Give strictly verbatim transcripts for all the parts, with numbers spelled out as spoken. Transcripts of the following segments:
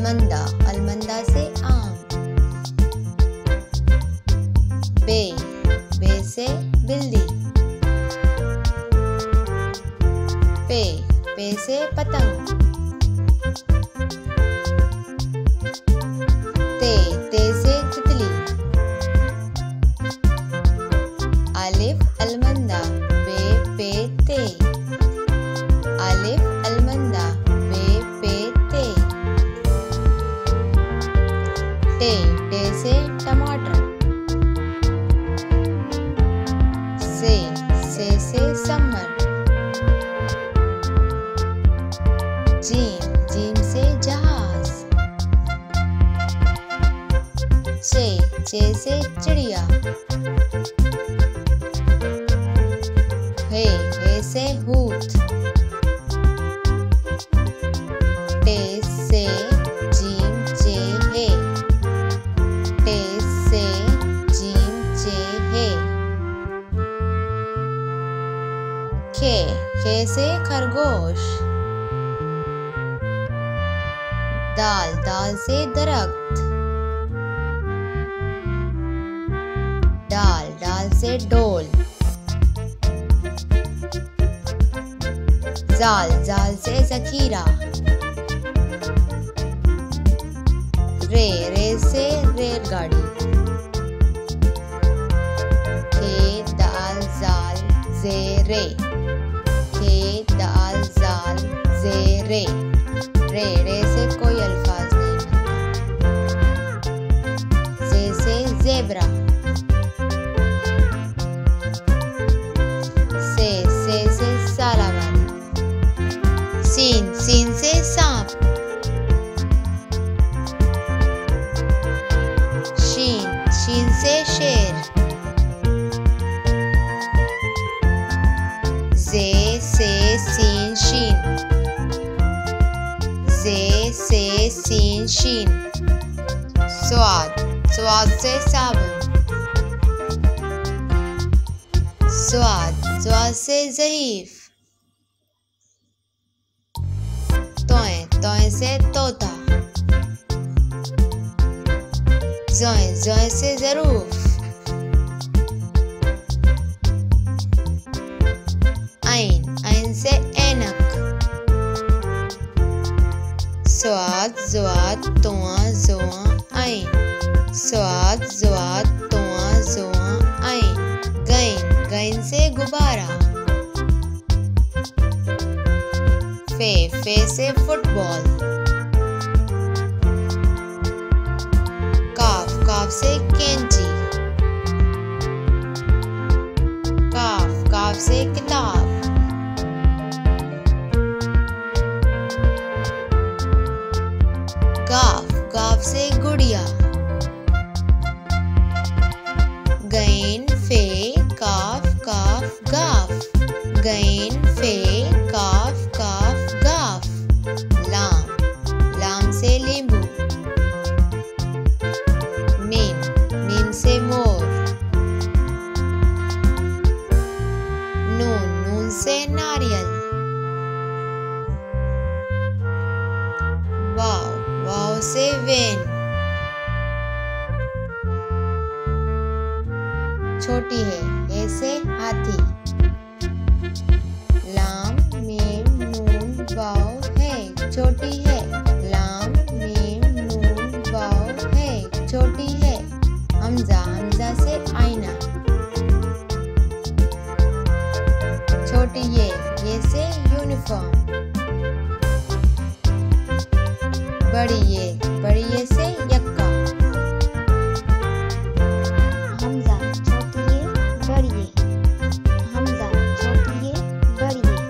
अलमंदा, अलमंदा से आम। बे, बे से बिल्ली। पे, पे से पतंग। ते, ते से तितली। अलिफ अलमंदा, बे पे ते। अलिफ अलमंदा, बे पे ते। टे, टे से टमाटर। से, से से समर। जीम, जीम से जहाज। चे, चे से चिड़िया। हे, हे से हूत। टे से जीम चे हे। टे से जीम चे हे। खे, खे से खरगोश। दाल, दाल से दरख्त। डाल, डाल से डोल। जाल, जाल से जखीरा। रे, रे से रेलगाड़ी। खे, दाल, जाल, जे रे। खे, दाल, जाल, जे रे। रे, रे से कोई अल्फाज नहीं बनता। जे से जेब्रा। से, से से सालावारी। सीन, सीन से सांप। शीन, शीन से शेर। जे से सीन शीन। जे से सीन शीन। स्वाद, स्वाद से साबुन। स्वाद, स्वाद से ज़ईफ। तोए, तोए से तोता। जोए, जोए से ज़रूफ। आइन, आइन से ऐनक। स्वाद, ज़्वाद, तुआ, ज़ुआ, आइन। स्वाद, ज़्वाद, तुआ, ज़ुआ, आइन। गैन, गैन से गुब्बारा। फे, फे से फुटबॉल। काफ, काफ से कैंची। काफ, काफ से किताब। गाफ, गाफ से गुड़िया। गैन, फे, काफ, काफ, गाफ। गैन, फे, काफ, काफ, गाफ। लाम, लाम से नींबू। मीम, मीम से मोर। नून, नून से नारियल। वाव, वाव से वेन। छोटी है, हे से हाथी। लाम, मीम, नून, वाव है, छोटी है। लाम, मीम, नून, वाव है, छोटी है। हमजा, हमजा से आईना। छोटी ये, ये से यूनिफॉर्म। बड़ी ये, बड़ी ये से यक्का। हमजा, छोटी ये, बड़ी ये। हमजा, छोटी ये, बड़ी ये।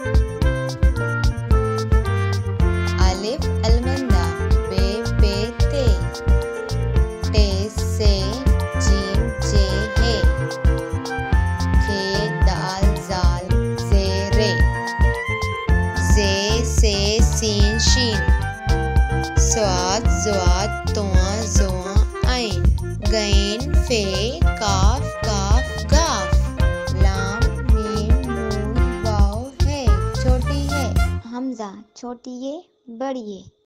अलिफ अलमंदा, बे पे ते। टे से जीम जे हे। खे, दाल, जाल, जे रे। जे से सीन शीन। स्वाद, ज़्वाद, तुआ, ज़ुआ, आइन। गैन, फे, काफ, काफ, गाफ। लाम, मीम, नून, वाव है, छोटी है। हमजा, छोटी ये, बड़ी ये।